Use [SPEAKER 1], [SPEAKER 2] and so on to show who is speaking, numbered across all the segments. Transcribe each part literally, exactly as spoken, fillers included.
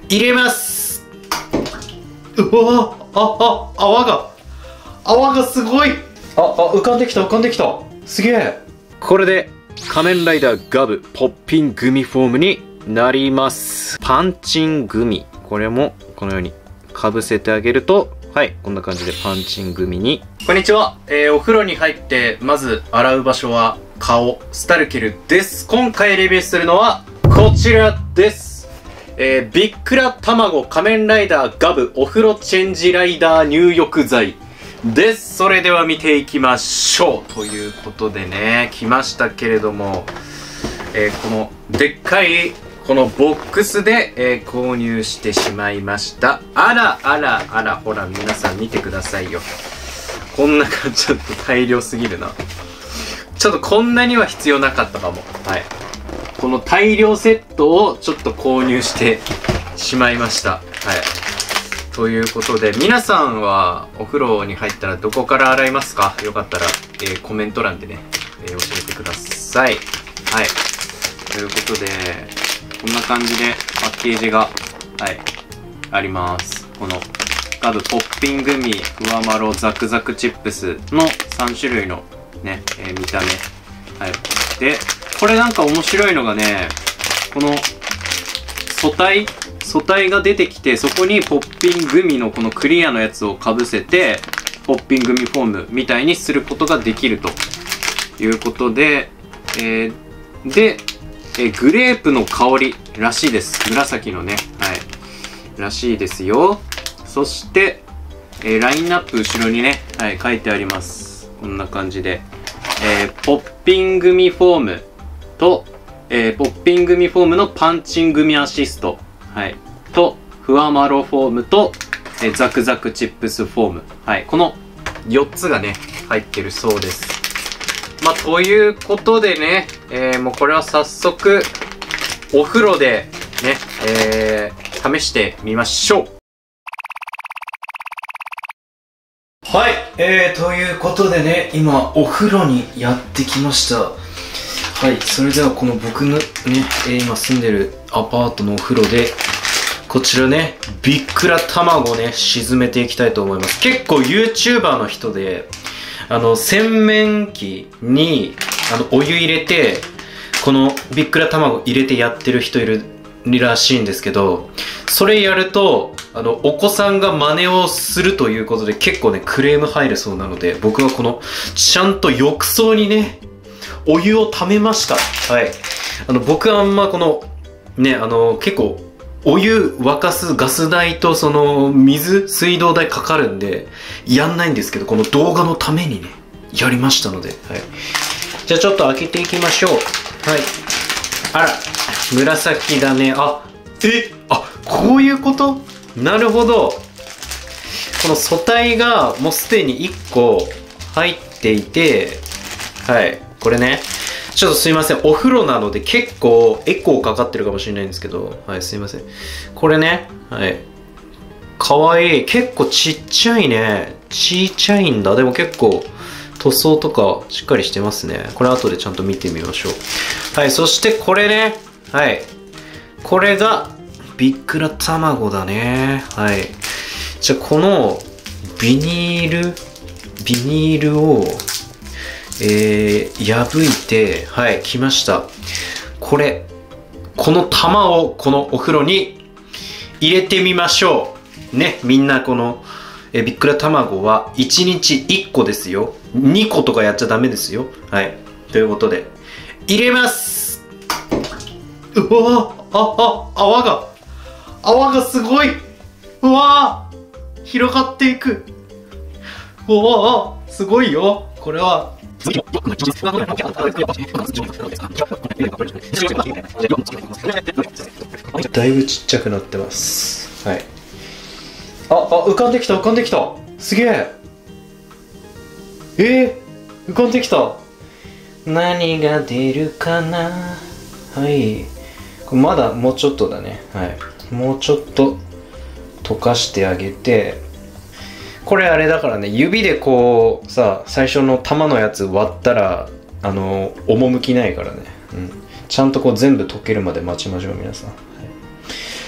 [SPEAKER 1] 入れます。うわあ、あ、泡が泡がすごい。あ、あ、浮かんできた浮かんできた。すげえ。これで仮面ライダーガブポッピングミフォームになります。パンチングミ、これもこのようにかぶせてあげると、はい、こんな感じでパンチングミに。こんにちは、えー、お風呂に入ってまず洗う場所は顔、スタルケルです。今回レビューするのはこちらです。えー、ビックラ卵仮面ライダーガブお風呂チェンジライダー入浴剤です。それでは見ていきましょう。ということでね、来ましたけれども、えー、このでっかいこのボックスで、えー、購入してしまいました。あらあらあら、ほら皆さん見てくださいよ。こんな感じ、ちょっと大量すぎるな。ちょっとこんなには必要なかったかも。はい。この大量セットをちょっと購入してしまいました。はい。ということで、皆さんはお風呂に入ったらどこから洗いますか？よかったら、えー、コメント欄でね、えー、教えてください。はい。ということで、こんな感じでパッケージが、はい、あります。このガブポッピングミふわまろザクザクチップスのさん種類のね、えー、見た目。はい。で、これなんか面白いのがね、この素体素体が出てきて、そこにポッピングミのこのクリアのやつをかぶせて、ポッピングミフォームみたいにすることができるということで、えー、で、えー、グレープの香りらしいです。紫のね、はい。らしいですよ。そして、えー、ラインナップ後ろにね、はい、書いてあります。こんな感じで。えー、ポッピングミフォームと、えー、ポッピングミフォームのパンチングミアシスト。はい。と、ふわまろフォームと、えー、ザクザクチップスフォーム。はい。このよっつがね、入ってるそうです。まあ、ということでね、えー、もうこれは早速、お風呂でね、えー、試してみましょう。はい、えー、ということでね、今、お風呂にやってきました。はい、それではこの僕のね、えー、今住んでるアパートのお風呂で、こちらね、ビックラ卵をね、沈めていきたいと思います。結構 YouTuber の人で、あの、洗面器に、あの、お湯入れて、このビックラ卵入れてやってる人いるらしいんですけど、それやると、あの、お子さんが真似をするということで結構ね、クレーム入るそうなので、僕はこの、ちゃんと浴槽にね、お湯を溜めました。はい。あの、僕はあんまこの、ね、あの、結構、お湯沸かすガス代とその水、水道代かかるんで、やんないんですけど、この動画のためにね、やりましたので、はい。じゃあちょっと開けていきましょう。はい。あら、紫だね。あ、え、あ、こういうこと？なるほど。この素体がもうすでにいっこ入っていて、はい。これね。ちょっとすいません。お風呂なので結構エコーかかってるかもしれないんですけど、はい、すいません。これね、はい。かわいい。結構ちっちゃいね。ちっちゃいんだ。でも結構塗装とかしっかりしてますね。これ後でちゃんと見てみましょう。はい、そしてこれね。はい。これがビックラ卵だね。はい。じゃあこのビニール、ビニールをえー、破いて、はい、来ました。これ、この玉をこのお風呂に入れてみましょう。ね、みんなこの、えー、ビックラ卵はいちにちいっこですよ。にことかやっちゃダメですよ。はい。ということで、入れます。うわぁ、あ、あ、泡が、泡がすごい。うわぁ、広がっていく。うわぁ、すごいよ。これは、だいぶちっちゃくなってます。はい。あ、あ、浮かんできた浮かんできた。すげえ。えー、浮かんできた。何が出るかな。はい。これまだもうちょっとだね。はい。もうちょっと溶かしてあげて。これあれだからね、指でこうさ、最初の玉のやつ割ったらあの趣ないからね、うん、ちゃんとこう全部溶けるまで待ちましょう皆さん、はい、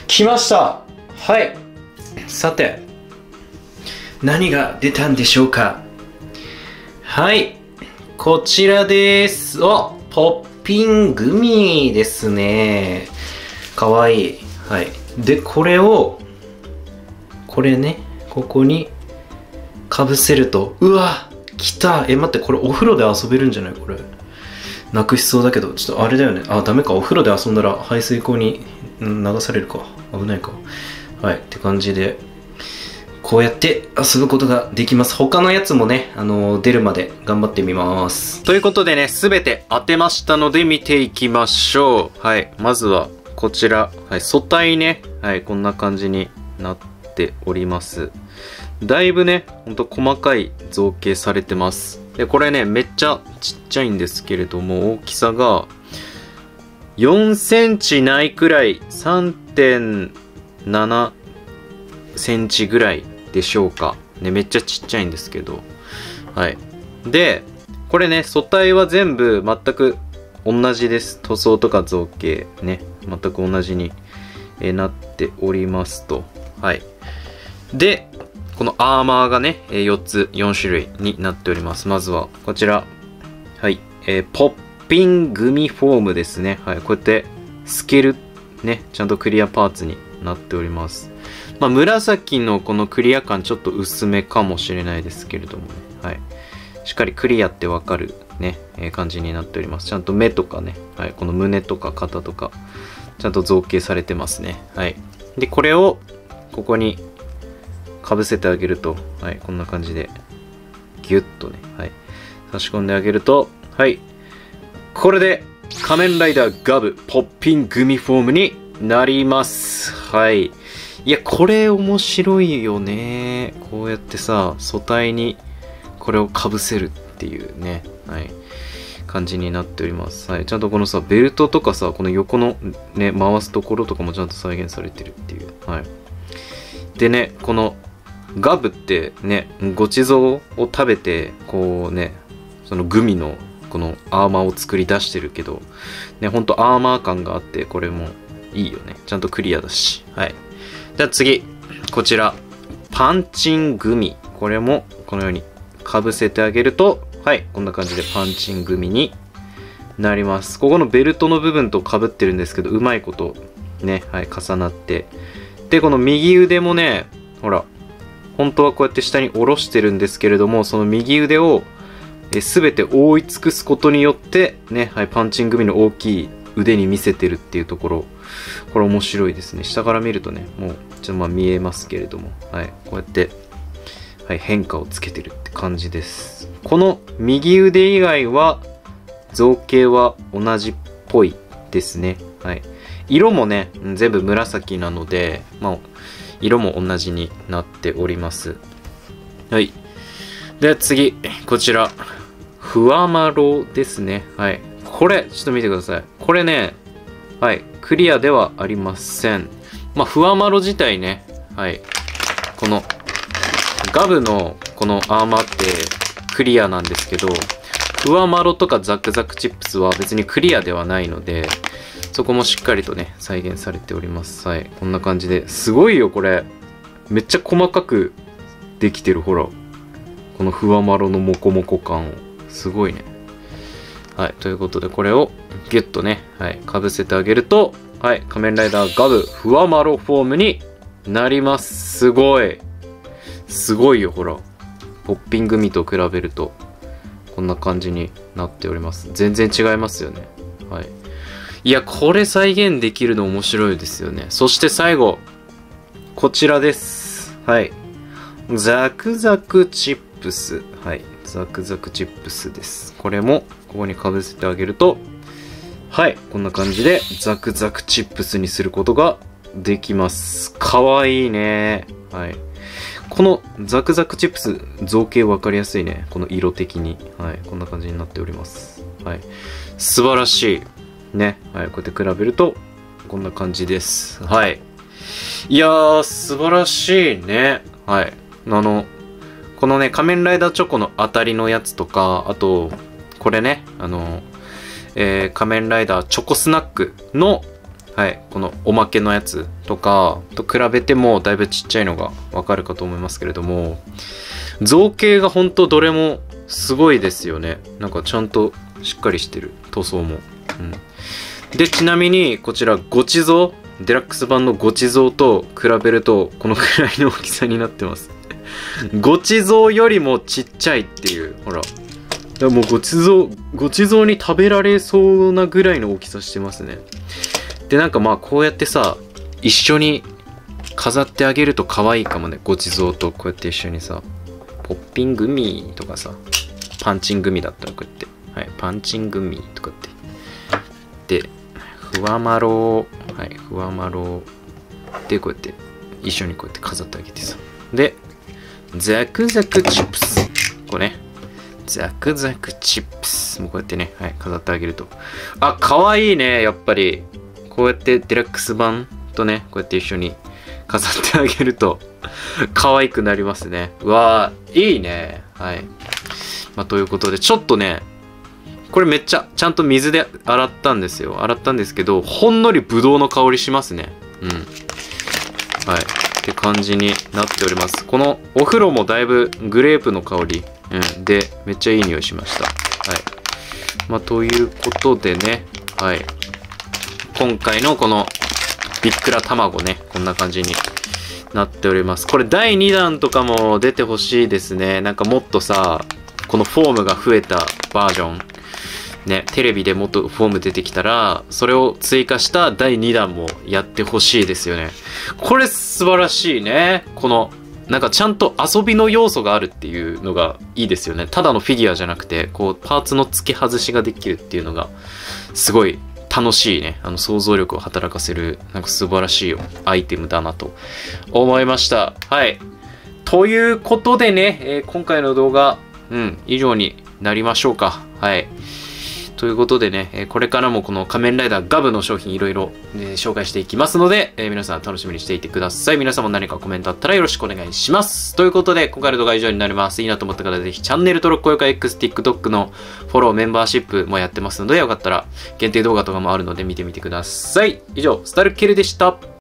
[SPEAKER 1] 来ました。はい。さて、何が出たんでしょうか。はい。こちらです。お、ポッピングミですね。かわいい。はい。で、これを、これね、ここに、かぶせると、うわ、来た。え、待って、これお風呂で遊べるんじゃないこれ。なくしそうだけど、ちょっとあれだよね。あ、ダメか。お風呂で遊んだら排水溝に流されるか。危ないか。はい。って感じで、こうやって遊ぶことができます。他のやつもね、あのー、出るまで頑張ってみます。ということでね、すべて当てましたので見ていきましょう。はい。まずは、こちら。はい。素体ね。はい。こんな感じになっております。だいぶね、ほんと細かい造形されてます。で、これね、めっちゃちっちゃいんですけれども、大きさがよんセンチないくらい、さんてんななセンチぐらいでしょうか。ね、めっちゃちっちゃいんですけど。はい。で、これね、素体は全部全く同じです。塗装とか造形ね、全く同じになっておりますと。はい。で、このアーマーがね、よっつ、よんしゅるいになっております。まずは、こちら。はい。えー、ポッピングミフォームですね。はい。こうやって、透ける、ね、ちゃんとクリアパーツになっております。まあ、紫のこのクリア感ちょっと薄めかもしれないですけれどもね。はい。しっかりクリアってわかるね、えー、感じになっております。ちゃんと目とかね、はい。この胸とか肩とか、ちゃんと造形されてますね。はい。で、これを、ここに、かぶせてあげると、はい、こんな感じで、ギュッとね、はい、差し込んであげると、はい、これで、仮面ライダーガブポッピングミフォームになります。はい。いや、これ面白いよね。こうやってさ、素体にこれをかぶせるっていうね、はい、感じになっております。はい。ちゃんとこのさ、ベルトとかさ、この横のね、回すところとかもちゃんと再現されてるっていう。はい。でね、この、ガブってね、ごちそうを食べて、こうね、そのグミのこのアーマーを作り出してるけど、ね、ほんとアーマー感があって、これもいいよね。ちゃんとクリアだし。はい。じゃあ次、こちら、パンチングミ。これもこのようにかぶせてあげると、はい、こんな感じでパンチングミになります。ここのベルトの部分と被ってるんですけど、うまいことね、はい、重なって。で、この右腕もね、ほら、本当はこうやって下に下ろしてるんですけれども、その右腕をすべて覆い尽くすことによって、ね、はい、パンチングミの大きい腕に見せてるっていうところ、これ面白いですね。下から見るとね、もう、ちょっとまあ見えますけれども、はい、こうやって、はい、変化をつけてるって感じです。この右腕以外は、造形は同じっぽいですね。はい。色もね、全部紫なので、まあ、色も同じになっております。はい。では次、こちら。ふわまろですね。はい。これ、ちょっと見てください。これね、はい。クリアではありません。まあ、ふわまろ自体ね、はい。この、ガブのこのアーマーってクリアなんですけど、ふわまろとかザクザクチップスは別にクリアではないので、そこもしっかりとね、再現されております。はい。こんな感じで。すごいよ、これ。めっちゃ細かくできてる、ほら。このふわまろのモコモコ感を。すごいね。はい。ということで、これをギュッとね、はい。かぶせてあげると、はい。仮面ライダーガブふわまろフォームになります。すごい。すごいよ、ほら。ポッピングミと比べると、こんな感じになっております。全然違いますよね。はい。いや、これ再現できるの面白いですよね。そして最後、こちらです。はい。ザクザクチップス。はい。ザクザクチップスです。これも、ここにかぶせてあげると、はい。こんな感じで、ザクザクチップスにすることができます。かわいいね。はい。このザクザクチップス、造形わかりやすいね。この色的に。はい。こんな感じになっております。はい。素晴らしい。ね。はい。こうやって比べると、こんな感じです。はい。いやー、素晴らしいね。はい。あの、このね、仮面ライダーチョコの当たりのやつとか、あと、これね、あの、えー、仮面ライダーチョコスナックの、 はい、このおまけのやつとかと比べてもだいぶちっちゃいのがわかるかと思いますけれども、造形がほんとどれもすごいですよね。なんかちゃんとしっかりしてる、塗装も。うん、で、ちなみにこちらゴチ像、デラックス版のゴチ像と比べるとこのくらいの大きさになってます。ゴチ像よりもちっちゃいっていう、ほら。もうごちそう、ごちそうに食べられそうなぐらいの大きさしてますね。で、なんかまあこうやってさ、一緒に飾ってあげると可愛いかもね。ごちそうとこうやって一緒にさ、ポッピングミーとかさ、パンチングミだったらこうやって、はい、パンチングミーとかって。で、ふわまろう、はい、ふわまろう。で、こうやって一緒にこうやって飾ってあげてさ。で、ザクザクチップス。これね。ザクザクチップス。もうこうやってね、はい、飾ってあげると。あ、かわいいね、やっぱり。こうやってデラックス版とね、こうやって一緒に飾ってあげると、可愛くなりますね。うわー、いいね。はい。まあ、ということで、ちょっとね、これめっちゃ、ちゃんと水で洗ったんですよ。洗ったんですけど、ほんのりブドウの香りしますね。うん。はい。って感じになっております。このお風呂もだいぶグレープの香り、うん、で、めっちゃいい匂いしました。はい。まあ、ということでね、はい。今回のこのビックラ卵ね、こんな感じになっております。これだいにだんとかも出てほしいですね。なんかもっとさ、このフォームが増えたバージョン。ね、テレビでもっとフォーム出てきたら、それを追加しただいにだんもやってほしいですよね。これ素晴らしいね。この、なんかちゃんと遊びの要素があるっていうのがいいですよね。ただのフィギュアじゃなくて、こう、パーツの付け外しができるっていうのが、すごい楽しいね。あの、想像力を働かせる、なんか素晴らしいアイテムだなと思いました。はい。ということでね、えー、今回の動画、うん、以上になりましょうか。はい。ということでね、これからもこの仮面ライダーガブの商品いろいろ紹介していきますので、えー、皆さん楽しみにしていてください。皆さんも何かコメントあったらよろしくお願いします。ということで、今回の動画は以上になります。いいなと思った方はぜひチャンネル登録、高評価、X、TikTok のフォロー、メンバーシップもやってますので、よかったら限定動画とかもあるので見てみてください。以上、スタルケルでした。